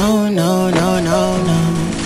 Oh no, no, no, no.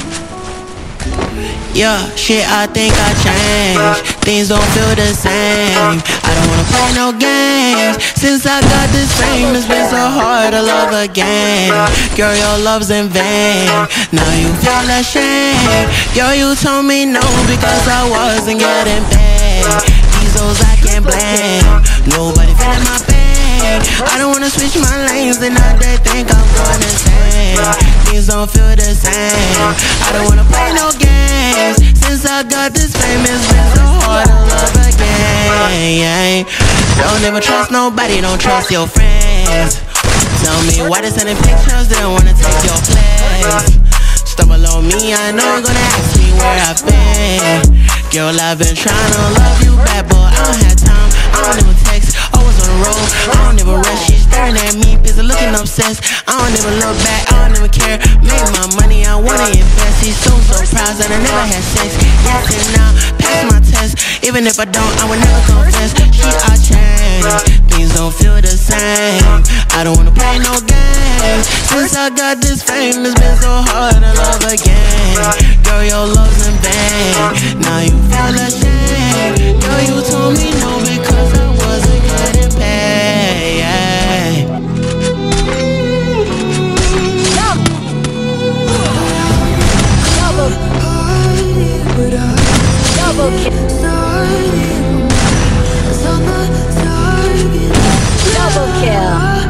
Yeah, shit, I think I changed. Things don't feel the same. I don't wanna play no games. Since I got this fame, it's been so hard to love again. Girl, your love's in vain. Now you feel ashamed. Girl, you told me no because I wasn't getting paid. These hoes I can't blame. Nobody feeling my pain. I don't wanna switch my lanes and now they think I'm going insane. Things don't feel the same. I don't wanna play no games. Since I got this fame, it's been so hard to love again. Don't ever trust nobody, don't trust your friends. Tell me why they sending pictures, they don't wanna take your place. Stumble on me, I know you're gonna ask me where I've been. Girl, I've been trying to love you back, but I don't have time, I don't even text. Always on the road, I don't even rush. She's staring at me, busy looking obsessed. I don't even look back, I don't even care. Make my money, I wanna invest. He's so proud that I never had sex. Yes and now, pass my test. Even if I don't, I would never confess. I changed, things don't feel the same. I don't wanna play no games. Since I got this fame, it's been so hard to love again. Girl, your love's in vain. Now you feel ashamed. Girl, you told me no because I wasn't getting paid. Double kill. Double kill.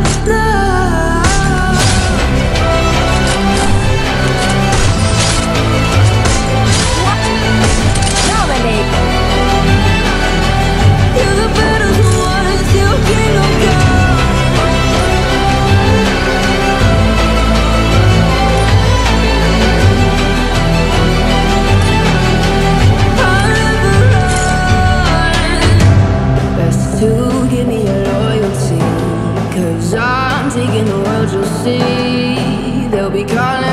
Dominate. You're the better one, still king of I'm taking the world, you'll see. They'll be calling